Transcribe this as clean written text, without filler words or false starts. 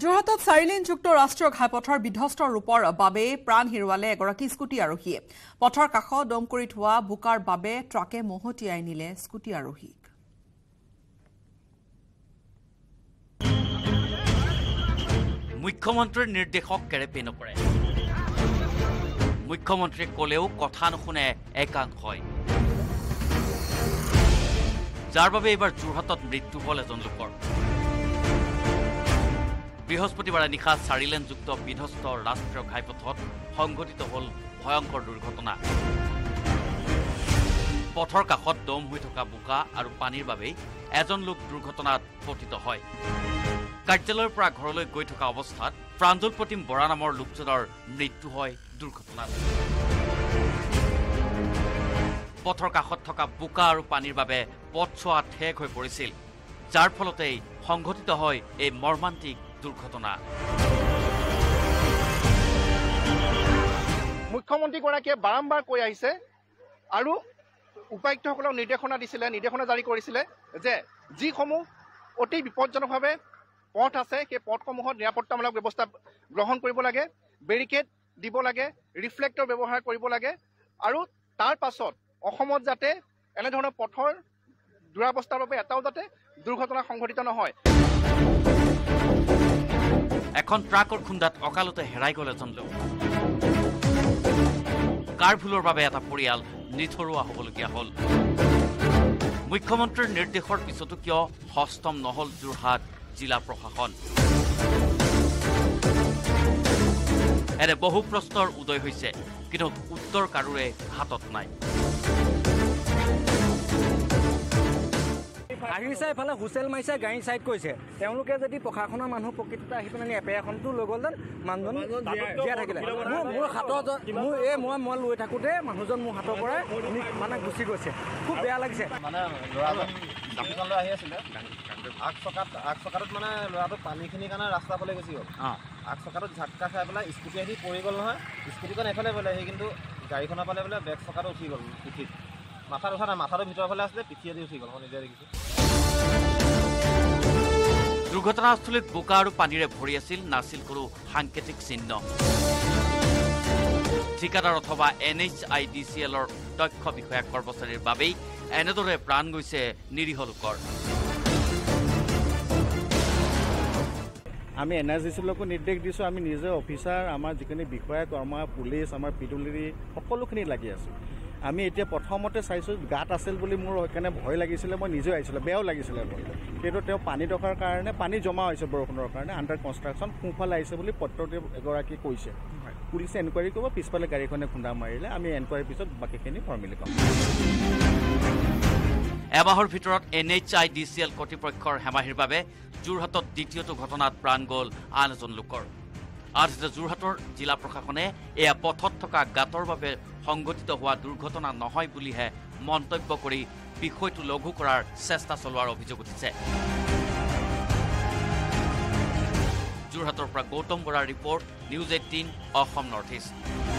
Jorhatat 4-লেনযুক্ত ৰাষ্ট্ৰীয় ঘাইপথৰ বিধ্বস্ত ৰূপৰ বাবে প্ৰাণ হেৰুৱালে এগৰাকী স্কুটি আৰোহীয়ে। পথৰ কাষত দম কৰি থোৱা বোকাৰ বাবে ট্ৰাকে মহতিয়াই নিলে স্কুটি আৰোহীক। মুখ্যমন্ত্ৰীৰ নিৰ্দেশক কেৰেপে নকৰে। মুখ্যমন্ত্ৰী কলেও কথা নুশুনে একাংশ হয়। যাৰ বাবে এইবাৰ যোৰহাটত মৃত্যু হ'ল এজন লোকৰ। বৃহস্পতিবাৰে নিশা 4-লেনযুক্ত বিধ্বস্ত ৰাষ্ট্ৰীয় ঘাইপথত সংঘটিত হ'ল ভয়ংকৰ দুৰ্ঘটনা। পথৰ কাষত দম হৈ থকা বোকা আৰু পানীৰ বাবে এজন লোক দুৰ্ঘটনাত পতিত হয়। কাৰ্যালয়ৰ পৰা ঘৰলৈ গৈ থকা অৱস্থাত প্ৰাঞ্জল প্ৰতিম বৰা নামৰ লোকজনৰ মৃত্যু হয় দুৰ্ঘটনাত। পথৰ কাষত থকা বোকা আৰু পানীৰ বাবে পথছোৱা ঠেক হৈ পৰিছিল, যাৰ ফলতেই সংঘটিত হয় এই মৰ্মান্তিক দুৰ্ঘটনা। মুখ্যমন্ত্ৰীগৰাকীয়ে বাৰম্বাৰ কৈ আহিছে আৰু উপায়ুক্তসকলক নিৰ্দেশনা জাৰি কৰিছিলে যে যিসমূহ অতি বিপদজনকভাৱে পথ আছে সেই পথসমূহত নিৰাপত্তামূলক ব্যৱস্থা গ্ৰহণ কৰিব লাগে, বেৰিকেড দিব লাগে, ৰিফ্লেক্টৰ ব্যৱহাৰ কৰিব লাগে আৰু তাৰ পাছত অসমত যাতে এনেধৰণৰ পথৰ দুৰাৱস্থাৰ বাবে এটাও যাতে দুৰ্ঘটনা সংঘটিত নহয়। এখন ট্ৰাকৰ খুন্দাত অকালতে হেৰাই গ'ল এজন লোক। কাৰ ভুলৰ বাবে এটা পৰিয়াল নিথৰুৱা হ'বলগীয়া হ'ল। মুখ্যমন্ত্ৰীৰ নিৰ্দেশৰ পিছতো কিয় হস্তম নহ'ল যোৰহাট জিলা প্ৰশাসন? এনে বহু প্ৰশ্নৰ উদয় হৈছে, কিন্তু উত্তৰ কাৰোৰে হাতত নাই। আহিছে এফালে হুচেল মাৰিছে, গাড়ী চাইড কৰিছে। তেওঁলোকে যদি প্ৰশাসনৰ মানুহ প্ৰকৃততে আহি পেলাই এপে এখনটো লৈ গ'ল যেন মানুহজন জীয়াই থাকিলে। মোৰ হাতত মই লৈ থাকোঁতে মানুহজন মোৰ হাতৰ পৰা মানে গুচি গৈছে। খুব বেয়া লাগিছে। মানে ল'ৰাজন গাড়ীখন লৈ আহি আছিলে, আগ চকাটোত মানে ল'ৰাটো পানীখিনিৰ কাৰণে ৰাস্তা পালে গুচি গ'ল। আগ চকাটোত ঝাটকা খাই পেলাই স্কুটি আহি পৰি গ'ল নহয়। স্কুটিখন এফালে পালে, সি কিন্তু গাড়ীখনৰ পালে বোলে বেক চকাটো উঠি গ'ল পিঠিত। মাথাত উঠা নাই, মাথাটো ভিতৰৰ ফালে আছিলে, পিঠিয়েদি উঠি গ'ল। মই নিজে দেখিছোঁ। দুৰ্ঘটনাস্থলীত বোকা আৰু পানীৰে ভৰি নাছিল কোনো সাংকেতিক চিহ্ন। ঠিকাদাৰ অথবা NHIDCLৰ দক্ষ বিষয়া কৰ্মচাৰীৰ বাবেই এনেদৰে প্ৰাণ গৈছে নিৰীহ লোকৰ। আমি NHIDCLকো নিৰ্দেশ দিছোঁ, আমি নিজে অফিচাৰ, আমাৰ যিখিনি বিষয়া কৰ্মা, পুলিচ, আমাৰ পিডব্লিউডি সকলোখিনি লাগি আছোঁ। আমি এতিয়া প্ৰথমতে চাইছোঁ গাঁত আছিল বুলি মোৰ সেইকাৰণে ভয় লাগিছিলে, মই নিজেও আহিছিলোঁ, বেয়াও লাগিছিলে। কিন্তু তেওঁ পানী ৰখাৰ কাৰণে পানী জমা হৈছে বৰষুণৰ কাৰণে, আণ্ডাৰ কনষ্ট্ৰাকশ্যন সোঁফালে আহিছে বুলি পত্ৰতে এগৰাকী কৈছে। পুলিচে এনকুৱাৰী কৰিব, পিছফালে গাড়ীখনে খুন্দা মাৰিলে। আমি এনকুৱাৰীৰ পিছত বাকীখিনি ফৰ্মেলি পাম। এমাহৰ ভিতৰত NHIDCL কৰ্তৃপক্ষৰ হেমাহিৰ বাবে যোৰহাটত দ্বিতীয়টো ঘটনাত প্ৰাণ গ'ল আন এজন লোকৰ। আনহাতে যোৰহাটৰ জিলা প্ৰশাসনে এয়া পথত থকা গাঁতৰ বাবে সংঘটিত হোৱা দুৰ্ঘটনা নহয় বুলিহে মন্তব্য কৰি বিষয়টো লঘু কৰাৰ চেষ্টা চলোৱাৰ অভিযোগ উঠিছে। যোৰহাটৰ পৰা গৌতম বৰাৰ report, News18 Assam north east.